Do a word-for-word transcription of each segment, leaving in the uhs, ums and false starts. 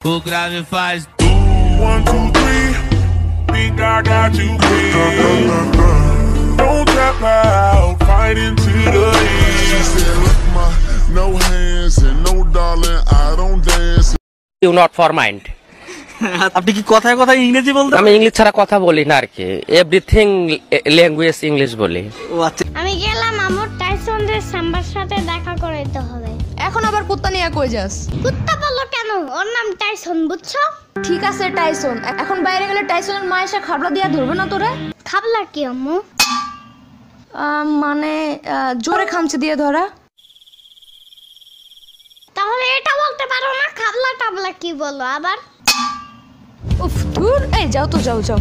O grave faz One, two, three. Think I got you beat. Don't tap out, fight into the end. She said, look, my no hands and no darling, I don't dance. You not for mind. আপনি কি কথায় কথায় ইংরেজি বলতে? আমি English ছাড়া কথা বলি না আর কি, এভরিথিং ল্যাঙ্গুয়েজ ইংলিশ বলি। ও আচ্ছা। আমি গেলাম আমার টাইসনের সাম্বার সাথে দেখা করতে হবে। এখন আবার কুত্তা নিয়ে কই যাস? কুত্তা বললো কেন? ওর নাম টাইসন, বুঝছো? ঠিক আছে টাইসন, এখন বাইরে গেলে টাইসনের মা এসে খাবলা দিয়া ধরবে না তোরে? খাবলা কি আম্মু? মানে জোরে খামচে দিয়ে ধরা। তাহলে এটা বলতে পারো না খাবলা টাবলা কি বলো আবার? উফ দূর, এই যাও তো যাও যাও।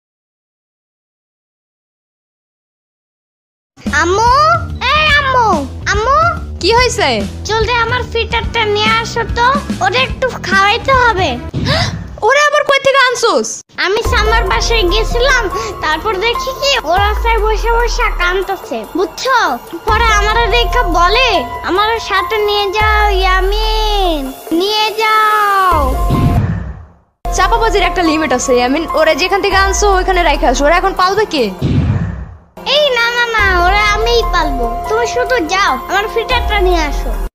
আম্মু, এই আম্মু, আম্মু কি হয়েছে? জলদি আমার ফিটারটা নিয়ে আসো তো, ওরে একটু খাওয়াইতে হবে। ওরে আবার কই থেকে আনছস? আমি সামার বাসায় গেছিলাম, তারপর দেখি কি ওর রাস্তায় বসে বসে কাঁদতেছে, বুঝছো? পরে আমারে দেখা বলে আমার সাথে নিয়ে যাও ইয়ামিন, নিয়ে যাও। চাপাবাজির একটা লিমিট আছে ইয়ামিন, ওরে যেখান থেকে আনছো ওইখানে রাইখা আসো। ওরা এখন পালবে কে? এই না না না, ওরা আমিই পালবো, তুমি শুধু যাও আমার ফিটারটা নিয়ে আসো।